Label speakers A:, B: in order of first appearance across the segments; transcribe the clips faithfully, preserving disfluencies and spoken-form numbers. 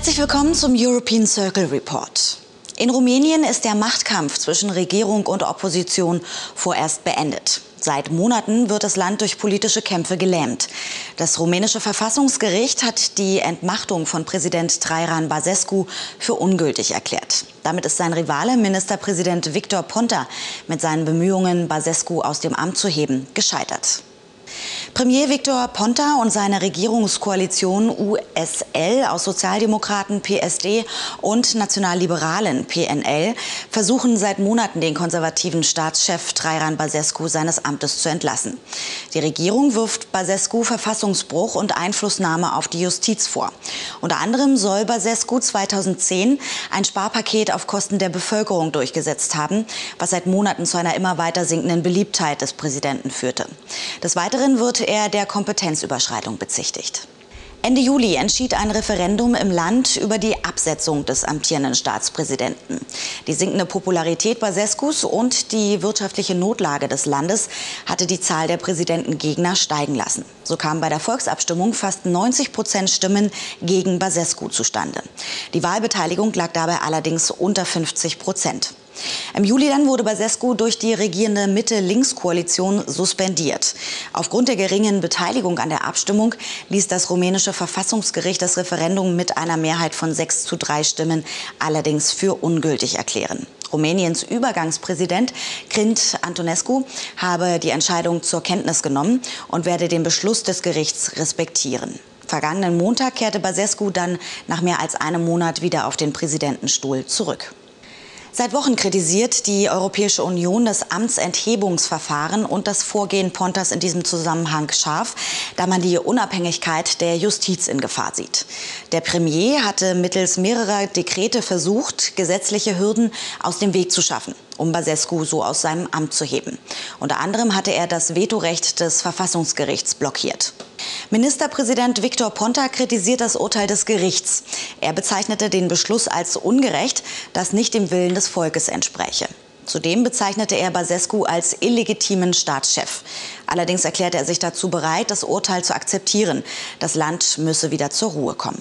A: Herzlich willkommen zum European Circle Report. In Rumänien ist der Machtkampf zwischen Regierung und Opposition vorerst beendet. Seit Monaten wird das Land durch politische Kämpfe gelähmt. Das rumänische Verfassungsgericht hat die Entmachtung von Präsident Traian Băsescu für ungültig erklärt. Damit ist sein Rivale, Ministerpräsident Victor Ponta, mit seinen Bemühungen, Băsescu aus dem Amt zu heben, gescheitert. Premier Victor Ponta und seine Regierungskoalition U S L aus Sozialdemokraten P S D und Nationalliberalen P N L versuchen seit Monaten, den konservativen Staatschef Traian Băsescu seines Amtes zu entlassen. Die Regierung wirft Băsescu Verfassungsbruch und Einflussnahme auf die Justiz vor. Unter anderem soll Băsescu zweitausendzehn ein Sparpaket auf Kosten der Bevölkerung durchgesetzt haben, was seit Monaten zu einer immer weiter sinkenden Beliebtheit des Präsidenten führte. Des Weiteren wird er der Kompetenzüberschreitung bezichtigt. Ende Juli entschied ein Referendum im Land über die Absetzung des amtierenden Staatspräsidenten. Die sinkende Popularität Băsescus und die wirtschaftliche Notlage des Landes hatte die Zahl der Präsidentengegner steigen lassen. So kamen bei der Volksabstimmung fast neunzig Prozent Stimmen gegen Băsescu zustande. Die Wahlbeteiligung lag dabei allerdings unter fünfzig Prozent. Im Juli dann wurde Băsescu durch die regierende Mitte-Links-Koalition suspendiert. Aufgrund der geringen Beteiligung an der Abstimmung ließ das rumänische Verfassungsgericht das Referendum mit einer Mehrheit von sechs zu drei Stimmen allerdings für ungültig erklären. Rumäniens Übergangspräsident Crint Antonescu habe die Entscheidung zur Kenntnis genommen und werde den Beschluss des Gerichts respektieren. Vergangenen Montag kehrte Băsescu dann nach mehr als einem Monat wieder auf den Präsidentenstuhl zurück. Seit Wochen kritisiert die Europäische Union das Amtsenthebungsverfahren und das Vorgehen Pontas in diesem Zusammenhang scharf, da man die Unabhängigkeit der Justiz in Gefahr sieht. Der Premier hatte mittels mehrerer Dekrete versucht, gesetzliche Hürden aus dem Weg zu schaffen, um Băsescu so aus seinem Amt zu heben. Unter anderem hatte er das Vetorecht des Verfassungsgerichts blockiert. Ministerpräsident Victor Ponta kritisiert das Urteil des Gerichts. Er bezeichnete den Beschluss als ungerecht, das nicht dem Willen des Volkes entspräche. Zudem bezeichnete er Băsescu als illegitimen Staatschef. Allerdings erklärte er sich dazu bereit, das Urteil zu akzeptieren. Das Land müsse wieder zur Ruhe kommen.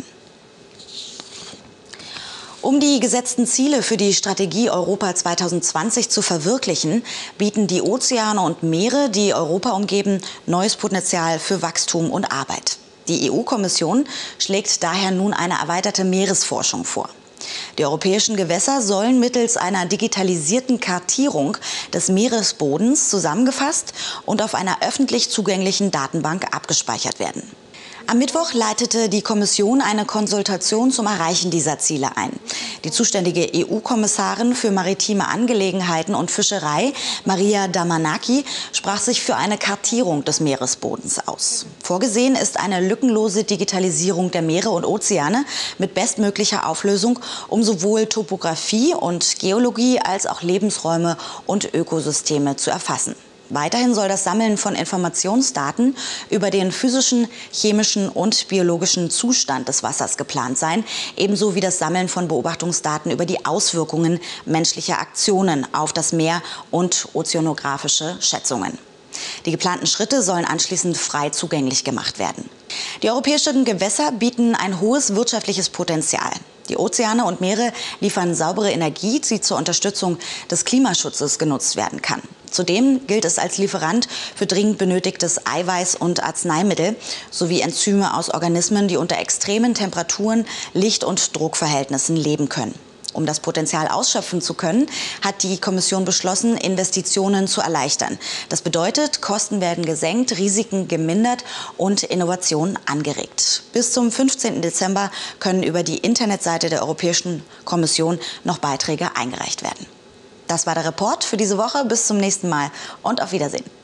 A: Um die gesetzten Ziele für die Strategie Europa zweitausendzwanzig zu verwirklichen, bieten die Ozeane und Meere, die Europa umgeben, neues Potenzial für Wachstum und Arbeit. Die E U-Kommission schlägt daher nun eine erweiterte Meeresforschung vor. Die europäischen Gewässer sollen mittels einer digitalisierten Kartierung des Meeresbodens zusammengefasst und auf einer öffentlich zugänglichen Datenbank abgespeichert werden. Am Mittwoch leitete die Kommission eine Konsultation zum Erreichen dieser Ziele ein. Die zuständige E U-Kommissarin für maritime Angelegenheiten und Fischerei, Maria Damanaki, sprach sich für eine Kartierung des Meeresbodens aus. Vorgesehen ist eine lückenlose Digitalisierung der Meere und Ozeane mit bestmöglicher Auflösung, um sowohl Topographie und Geologie als auch Lebensräume und Ökosysteme zu erfassen. Weiterhin soll das Sammeln von Informationsdaten über den physischen, chemischen und biologischen Zustand des Wassers geplant sein, ebenso wie das Sammeln von Beobachtungsdaten über die Auswirkungen menschlicher Aktionen auf das Meer und ozeanografische Schätzungen. Die geplanten Schritte sollen anschließend frei zugänglich gemacht werden. Die europäischen Gewässer bieten ein hohes wirtschaftliches Potenzial. Die Ozeane und Meere liefern saubere Energie, die zur Unterstützung des Klimaschutzes genutzt werden kann. Zudem gilt es als Lieferant für dringend benötigtes Eiweiß und Arzneimittel sowie Enzyme aus Organismen, die unter extremen Temperaturen, Licht- und Druckverhältnissen leben können. Um das Potenzial ausschöpfen zu können, hat die Kommission beschlossen, Investitionen zu erleichtern. Das bedeutet, Kosten werden gesenkt, Risiken gemindert und Innovationen angeregt. Bis zum fünfzehnten Dezember können über die Internetseite der Europäischen Kommission noch Beiträge eingereicht werden. Das war der Report für diese Woche. Bis zum nächsten Mal und auf Wiedersehen.